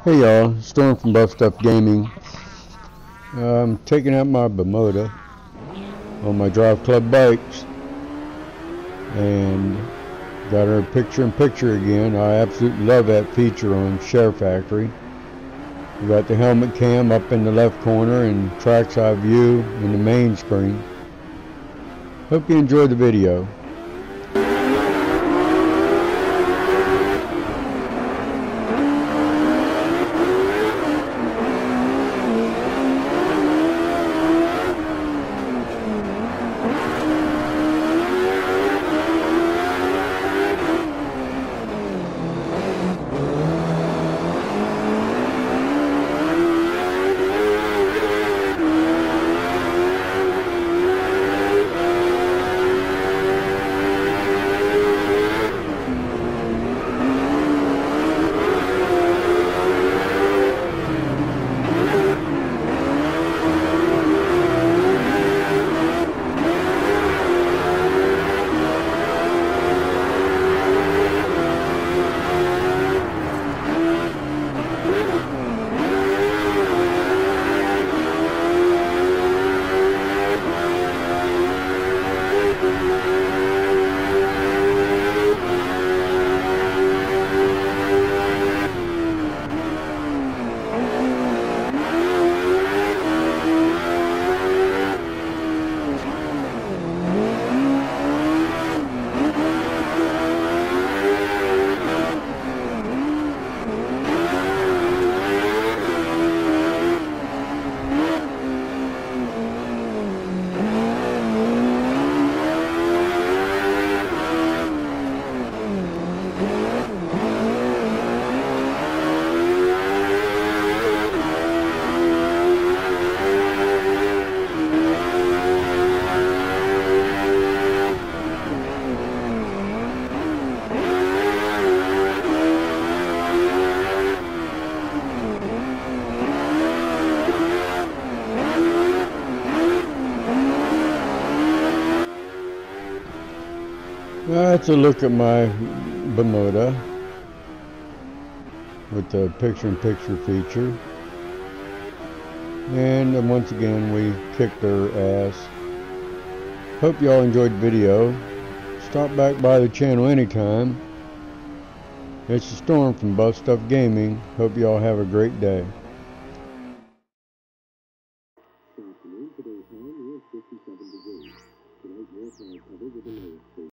Hey y'all, Storm from Buff Stuff Gaming. I'm taking out my Bimota on my Drive Club bikes and got her picture-in-picture again. I absolutely love that feature on Share Factory. We got the helmet cam up in the left corner and track's eye view in the main screen. Hope you enjoyed the video. That's a look at my Bimota with the picture-in-picture feature. And once again, we kicked her ass. Hope y'all enjoyed the video. Stop back by the channel anytime. It's the Storm from Buff Stuff Gaming. Hope y'all have a great day.